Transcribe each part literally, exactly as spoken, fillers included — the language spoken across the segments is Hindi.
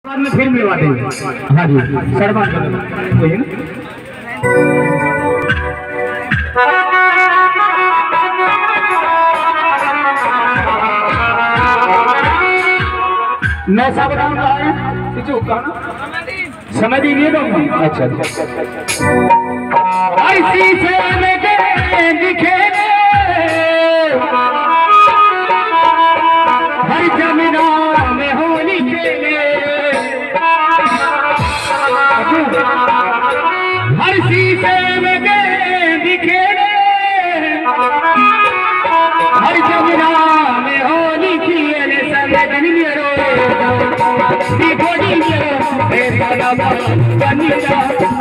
बाद में फिर मिलवाते हैं। हाँ जी शर्मा वही ना। मैं सब बताऊँ कहाँ है कहा ना समय दीजिए तो अच्छा ऐसी से दिखे हर जमीना में होली खेले हर शीशे में दिखे हर जमीना में होली खेले सब दिन मेरो गोली मेरो बनिया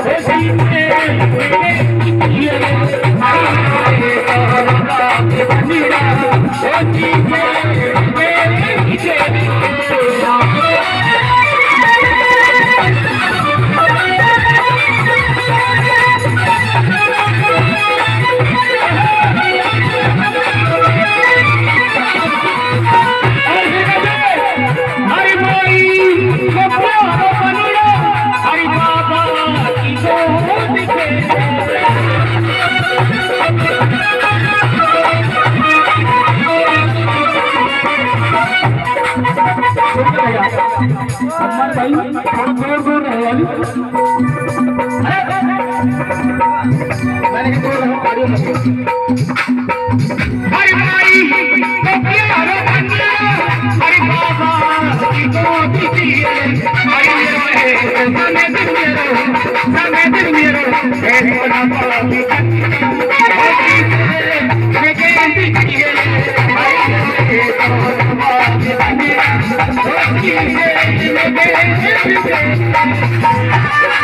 भाई दूर दूर रहे वाली मैंने कि दूर रहो गाड़ियों में हरी माई तो क्या रो बन्ना हरी बाबा की तो दीदी हरी मेरे समय दिन मेरो समय दिन मेरो है बड़ा बड़ा की मैं के दीदी हरी मेरे तो बाबा की